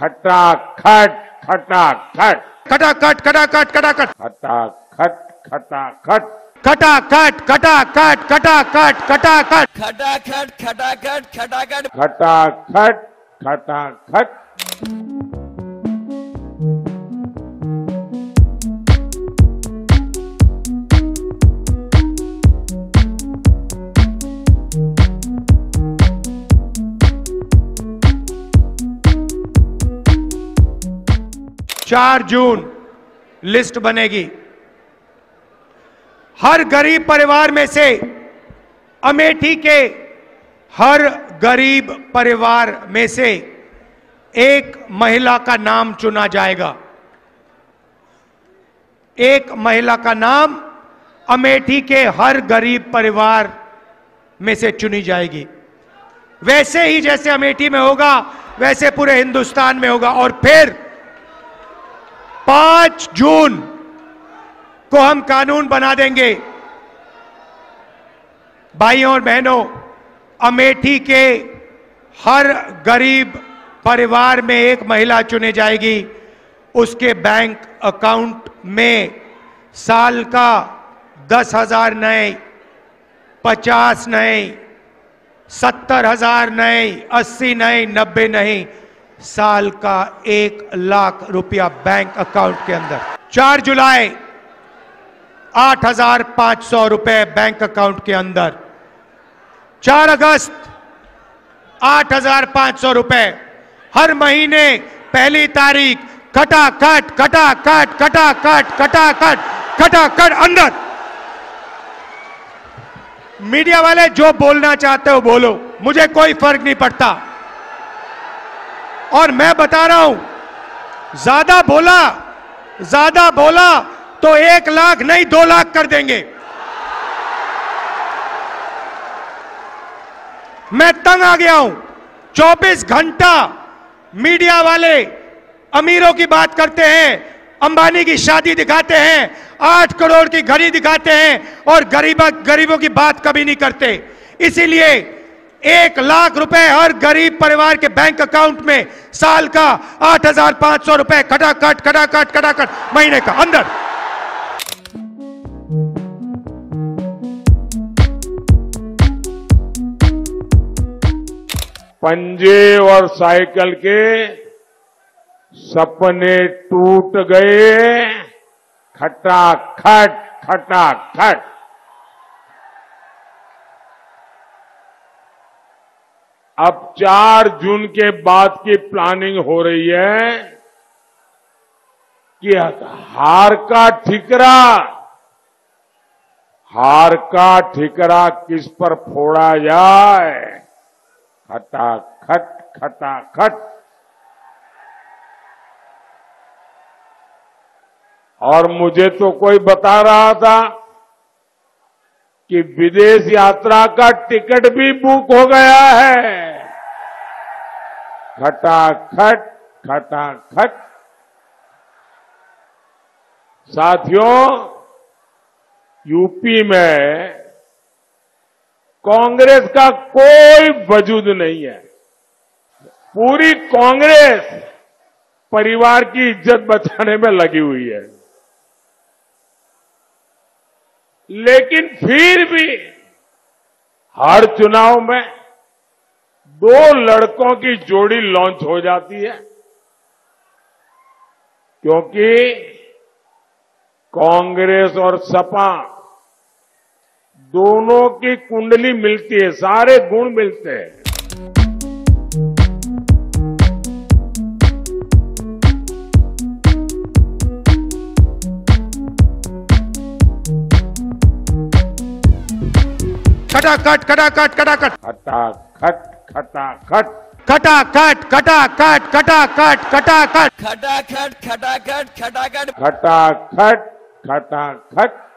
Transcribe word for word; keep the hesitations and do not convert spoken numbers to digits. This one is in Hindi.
खटाखट खटाखट खटाखट खटाखट खटाखट खटाखट खटाखट खटाखट खटाखट खटाखट खटाखट खटाखट खटाखट खटाखट खटाखट खटाखट। चार जून लिस्ट बनेगी। हर गरीब परिवार में से अमेठी के हर गरीब परिवार में से एक महिला का नाम चुना जाएगा। एक महिला का नाम अमेठी के हर गरीब परिवार में से चुनी जाएगी। वैसे ही जैसे अमेठी में होगा वैसे पूरे हिंदुस्तान में होगा। और फिर पांच जून को हम कानून बना देंगे। भाइयों और बहनों, अमेठी के हर गरीब परिवार में एक महिला चुनी जाएगी। उसके बैंक अकाउंट में साल का दस हजार नए, पचास नए, सत्तर हजार नए, अस्सी नए, नब्बे नहीं, साल का एक लाख रुपया बैंक अकाउंट के अंदर। चार जुलाई आठ हजार पांच सौ रुपए बैंक अकाउंट के अंदर। चार अगस्त आठ हजार पांच सौ रुपए। हर महीने पहली तारीख खटाखट खटाखट खटाखट खटाखट खटाखट अंदर। मीडिया वाले जो बोलना चाहते हो बोलो, मुझे कोई फर्क नहीं पड़ता। और मैं बता रहा हूं, ज्यादा बोला ज्यादा बोला तो एक लाख नहीं दो लाख कर देंगे। मैं तंग आ गया हूं। चौबीस घंटा मीडिया वाले अमीरों की बात करते हैं, अंबानी की शादी दिखाते हैं, आठ करोड़ की घड़ी दिखाते हैं और गरीब गरीबों की बात कभी नहीं करते। इसीलिए एक लाख रुपए हर गरीब परिवार के बैंक अकाउंट में, साल का आठ हजार पांच सौ रुपए खटाखट खटाखट खटाखट महीने का अंदर। पंजे और साइकिल के सपने टूट गए। खटाखट खटाखट। अब चार जून के बाद की प्लानिंग हो रही है कि हार का ठिकरा हार का ठिकरा किस पर फोड़ा जाए। खटाखट खटाखट। और मुझे तो कोई बता रहा था कि विदेश यात्रा का टिकट भी बुक हो गया है। खटाखट खटाखट। साथियों, यूपी में कांग्रेस का कोई वजूद नहीं है। पूरी कांग्रेस परिवार की इज्जत बचाने में लगी हुई है। लेकिन फिर भी हर चुनाव में दो लड़कों की जोड़ी लॉन्च हो जाती है, क्योंकि कांग्रेस और सपा दोनों की कुंडली मिलती है, सारे गुण मिलते हैं। खटाखट खटाखट खटाखट खटाखट खटाखट खटाखट खटाखट खटाखट खटाखट खटाखट खटाखट खटाखट खटाखट खटाखट।